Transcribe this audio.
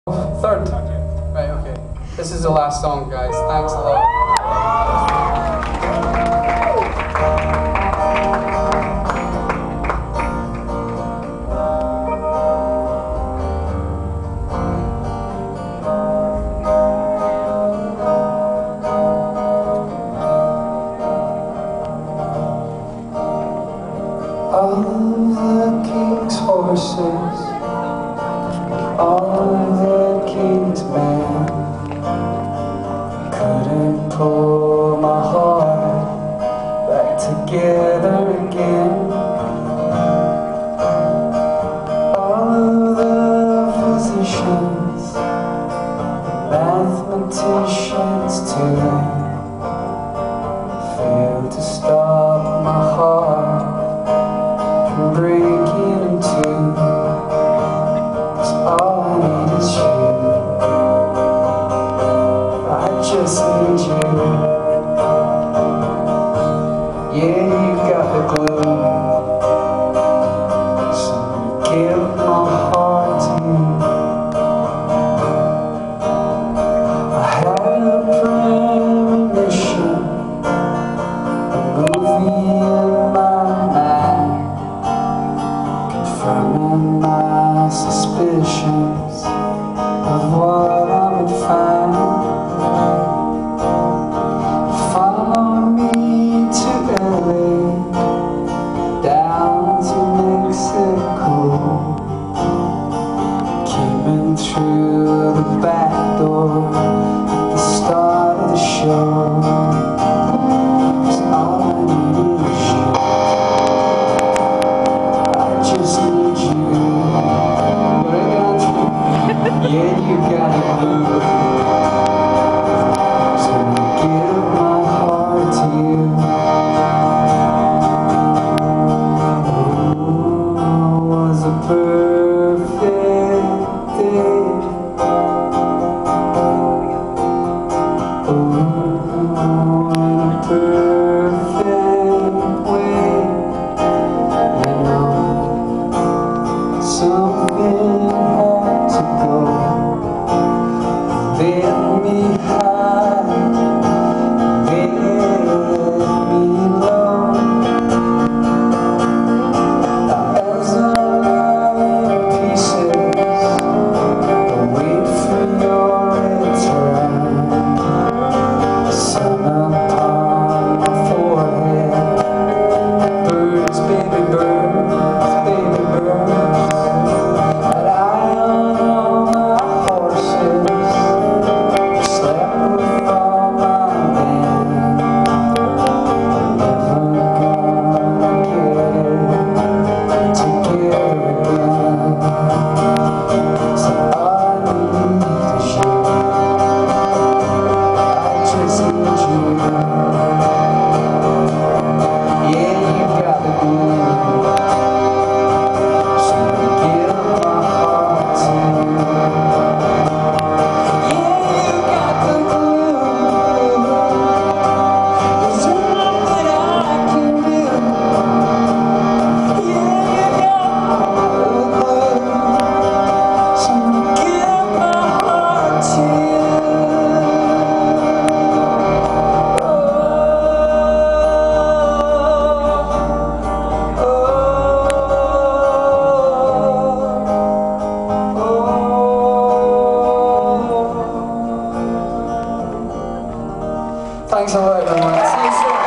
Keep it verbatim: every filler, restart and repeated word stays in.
Third. Right, okay. This is the last song, guys. Thanks a lot. All the king's horses, all the king's men couldn't pull my heart back together again. All the physicians, mathematicians too, failed to stop my heart from breaking in two. 'Cause all I need is you. I just need you. Yeah, you got the glue, so give my heart to you. I had a premonition, a movie in my mind, confirming my suspicions of what I would find. Follow me to L A, down to Mexico, came in through the back door at the start of the show. 'Cause all I need is you. I just need you. What I got you? Yeah, you got it blue. So give my heart to you. Oh, it was a perfect day. Oh, in a perfect way. You know, something had to go. Let me hide, let me low. As I lie in pieces, I wait for your return. The sun upon my forehead, birds, baby birds, baby birds. But I on all my horses, slept with all my men. Never gonna get together again. So all I need is you. I just need you. Yeah, you got the glue, so give my heart to you. Yeah, you got the glue. There's nothing I can do. Yeah, you got the glue, so give my heart to you. Thanks a lot, everyone. See you soon.